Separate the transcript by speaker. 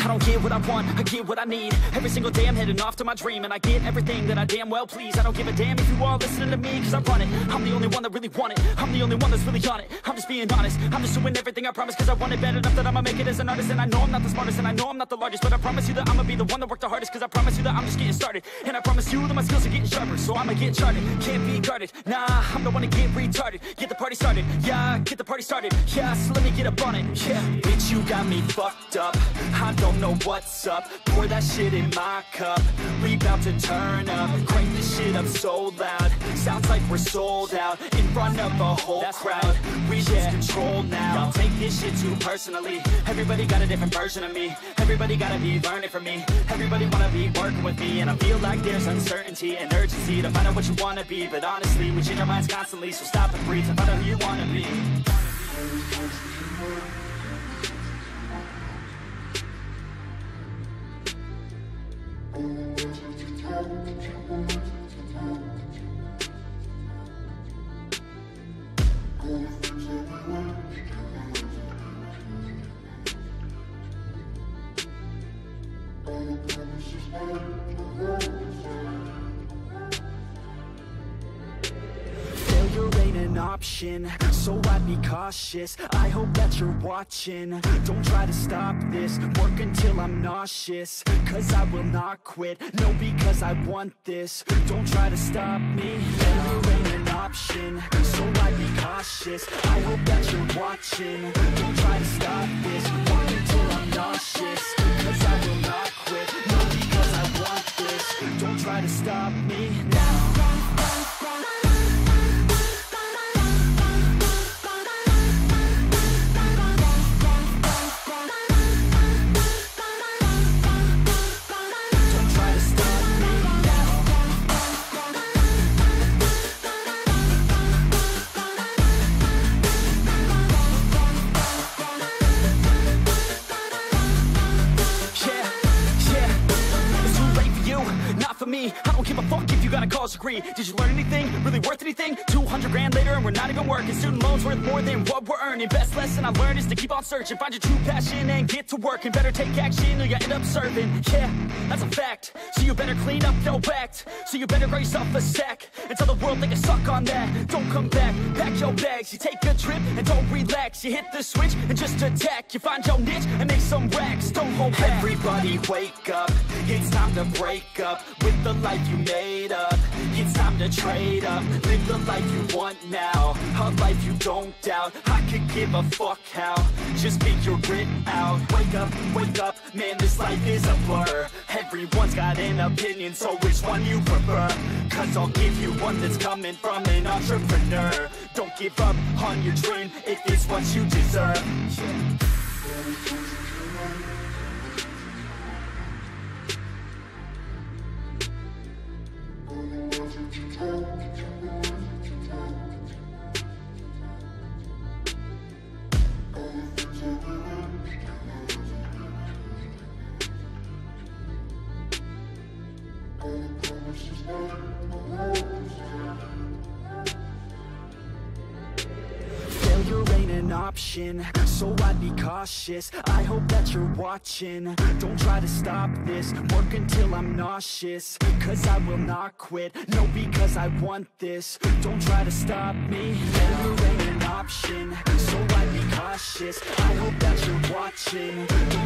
Speaker 1: I don't get what I want, I get what I need. Every single day I'm heading off to my dream, and I get everything that I damn well please. I don't give a damn if you all listening to me, cause I run it. I'm the only one that really want it, I'm the only one that's really on it. I'm just being honest, I'm just doing everything I promise, cause I want it bad enough that I'ma make it as an artist. And I know I'm not the smartest, and I know I'm not the largest, but I promise you that I'ma be the one that worked the hardest. Cause I promise you that I'm just getting started, and I promise you that my skills are getting sharper. So I'ma get charted, can't be guarded. Nah, I'm the one to get retarded. Get the party started, yeah, get the party started. Yeah, so let me get up on it, yeah. Bitch, you got me fucked up, I don't know what's up. Pour that shit in my cup, we bout to turn up. Crank this shit up so loud, sounds like we're sold out. In front of a whole crowd, we lose control now. Y'all take this shit too personally. Everybody got a different version of me, everybody gotta be learning from me. Everybody wanna be working with me, and I feel like there's uncertainty and urgency to find out what you wanna be. But honestly, we change our minds constantly, so stop and breathe and find out who you wanna be. Failure ain't an option, so I'd be cautious. I hope that you're watching. Don't try to stop this, work until I'm nauseous. Cause I will not quit, no, because I want this. Don't try to stop me, failure ain't an option, so I'd be cautious. I hope that you're watching. Don't try to stop this, work until I'm nauseous. Cause I will not quit, no, because I want this. Don't try to stop me now. Me, I don't give a fuck if you got a college degree. Did you learn anything? Really worth anything? 200 grand later and we're not even working. Student loans worth more than what we're earning. Best lesson I learned is to keep on searching. Find your true passion and get to work. And better take action or you end up serving. Yeah, that's a fact. So you better clean up your act. So you better grab yourself a sack and tell the world they can suck on that. Don't come back, pack your bags. You take a trip and don't relax. You hit the switch and just attack. You find your niche and make some racks. Don't hold back. Everybody wake up, it's time to break up with the life you made up. It's time to trade up, live the life you want now, a life you don't doubt. I could give a fuck how, just figure it out. Wake up, man, this life is a blur. Everyone's got an opinion, so which one you prefer? Cause I'll give you one that's coming from an entrepreneur. Don't give up on your dream if it's what you deserve. Failure ain't an option, so I'd be cautious. I hope that you're watching. Don't try to stop this, work until I'm nauseous. Cause I will not quit, no, because I want this. Don't try to stop me, failure ain't an option, so I'd be cautious. I hope that you're watching.